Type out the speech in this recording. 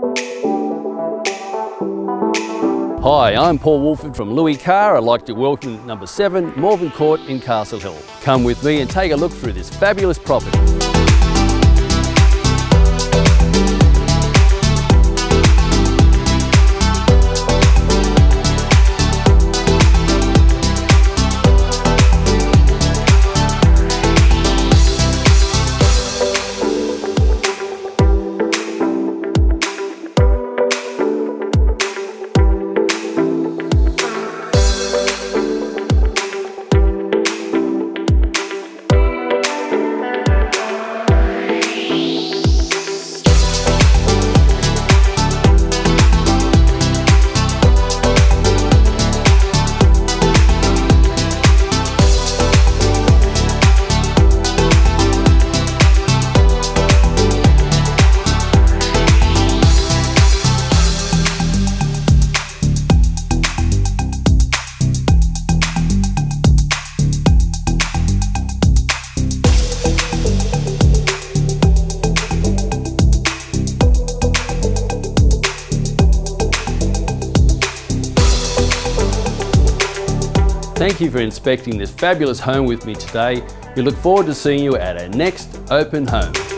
Hi, I'm Paul Woolford from Louis Carr. I'd like to welcome you to number 7 Morven Court in Castle Hill. Come with me and take a look through this fabulous property. Thank you for inspecting this fabulous home with me today. We look forward to seeing you at our next open home.